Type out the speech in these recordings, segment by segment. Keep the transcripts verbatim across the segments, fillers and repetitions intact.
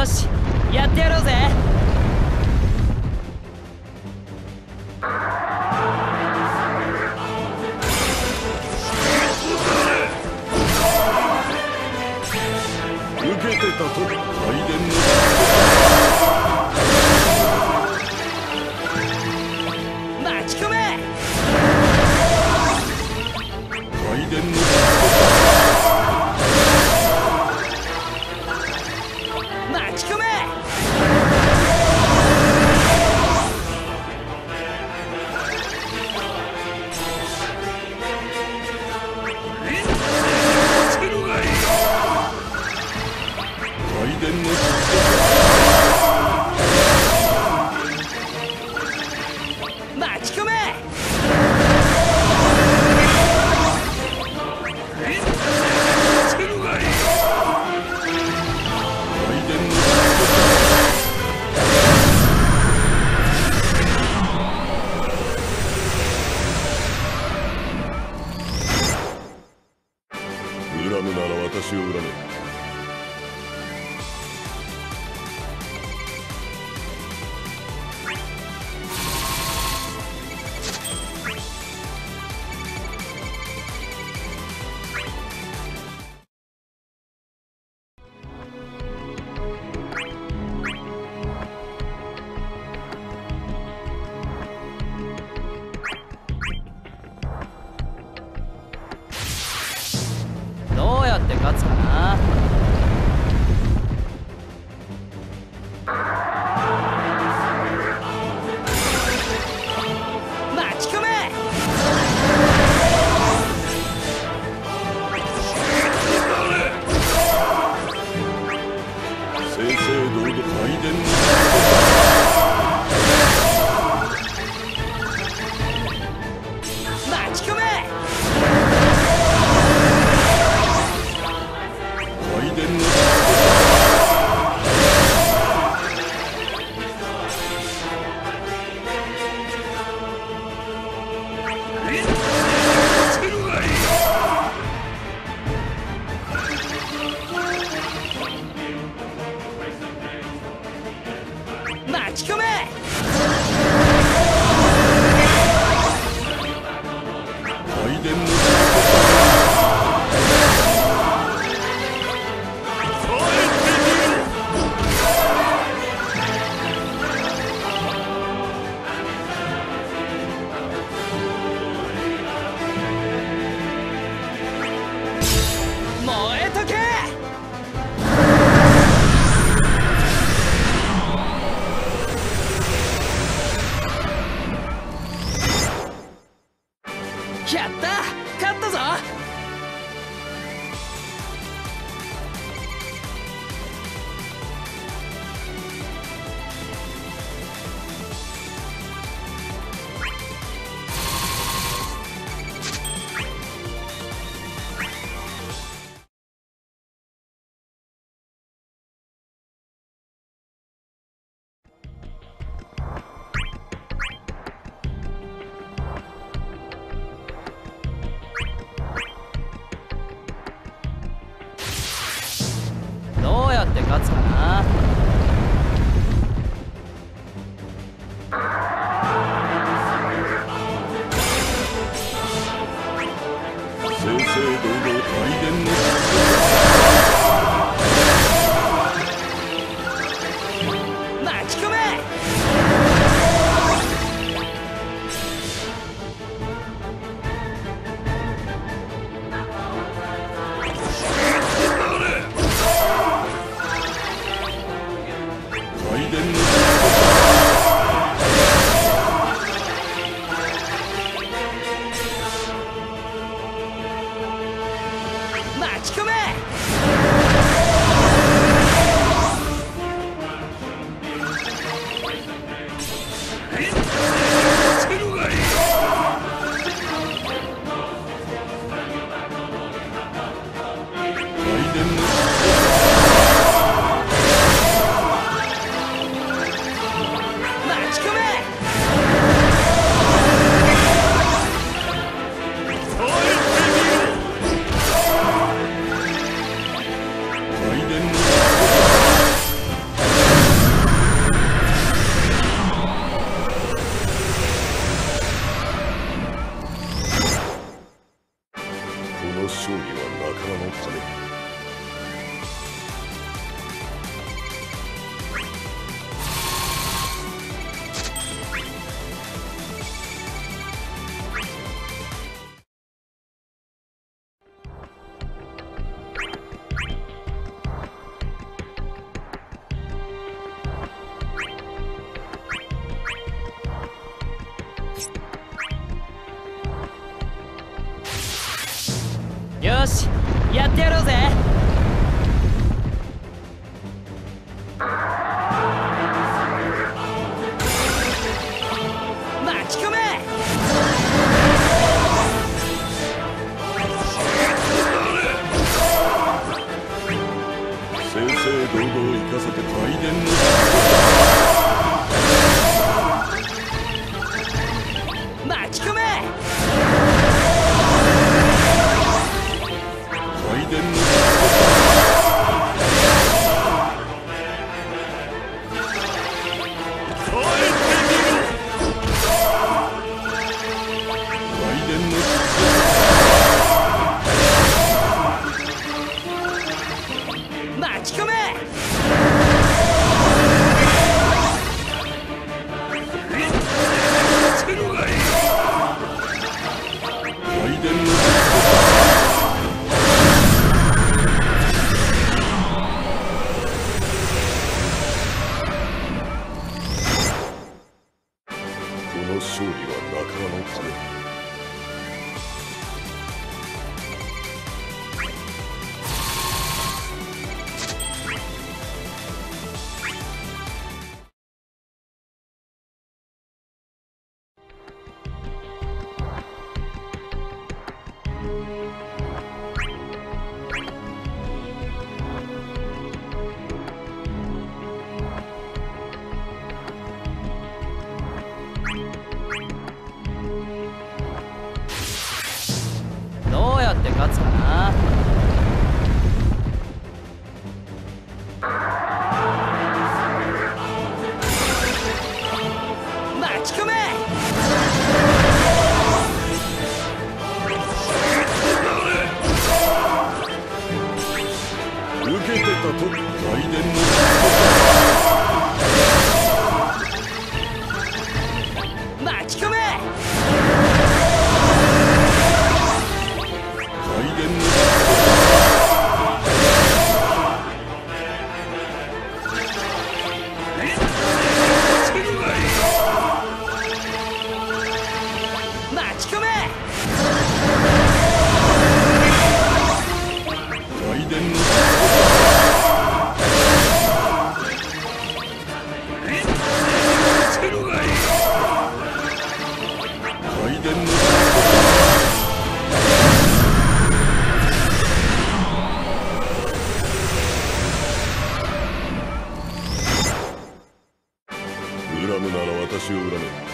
し、やってやろうぜ。 受けてたと帯電の巻き込め。 帯電の巻き込め。 帯電の巻き込め。 恨むなら私を恨め。 どうやって勝つかな。巻き込め。 正々堂々帯電の巻き込め。 帯電の巻き込め。 帯電の燃えとけ。やった、勝ったぞ。どうやって勝つかな。 正々堂々帯電の巻き込め。 帯電の巻き込め。 帯電の巻き込め。 帯電のの勝利は仲間のため。 よし、やってやろうぜ。巻き込め。 正々堂々生かせて大伝の巻き込め。 大伝の巻き込め。 この勝利は仲間のため。 どうやって勝つかな。巻き込め。 受けてたと大伝の巻き込め。 大伝の巻き込め。 大伝の大伝の恨むなら私を恨め。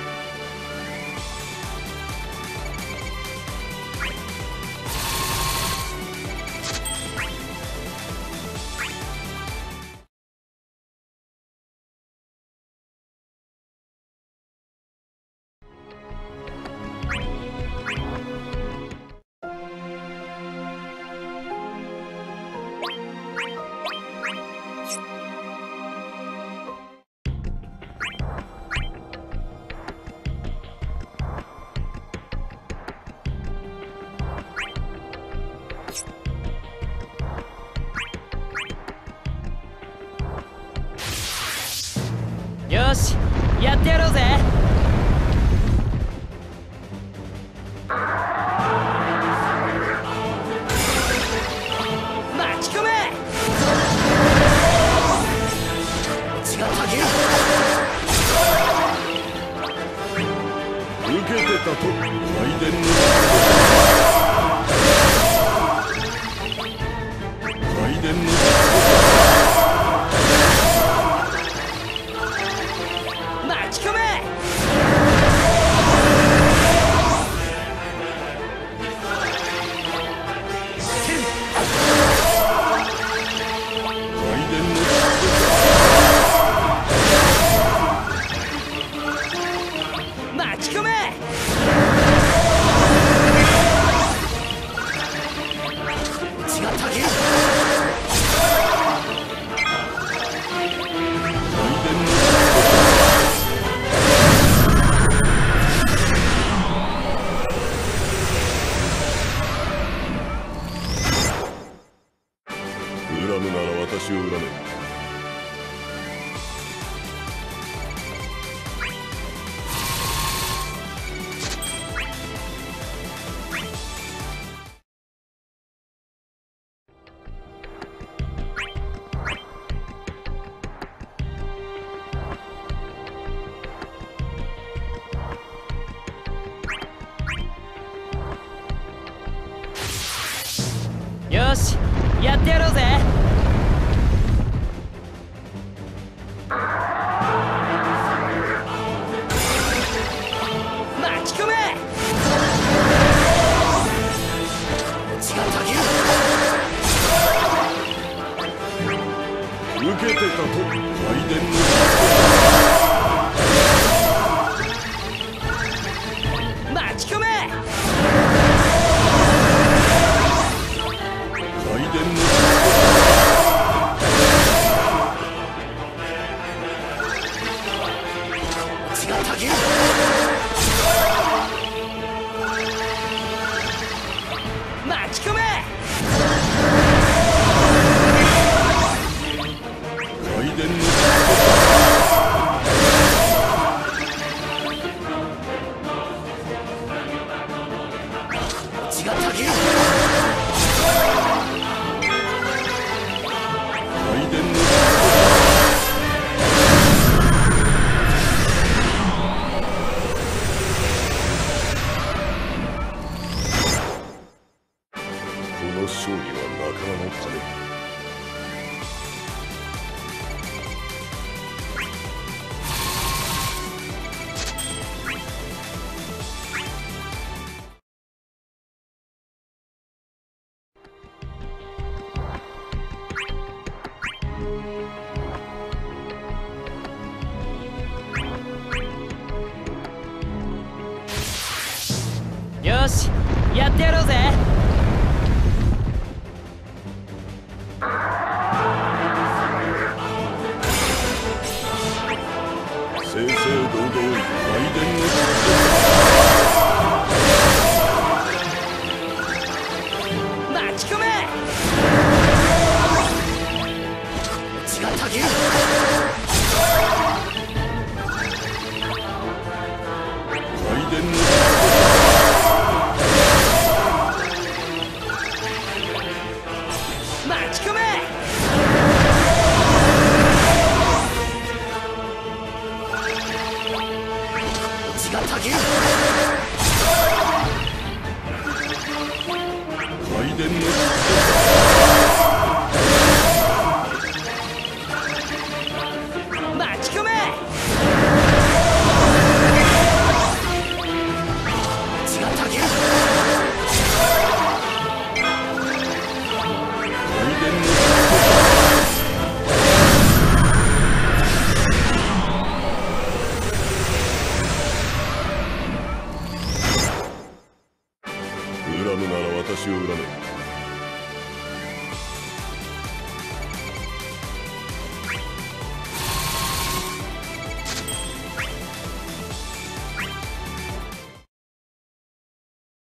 よし、やってやろうぜ。巻き込め。血がたげる。 受けてたと大伝の大伝の巻き込め。 血がたぎる。 恨むなら私を恨め。 よし、やってやろうぜ。巻き込め。血がたぎる。 受けてたと雷電の巻き込め。 雷電の血がたぎる。巻き込め。 雷電の血がたぎる。 雷電のこの勝利は仲間のため。 よし、やってやろうぜ。 正々堂々雷電の巻き込め。血がたぎる。 雷電の巻き込め。血がたぎる。 雷電の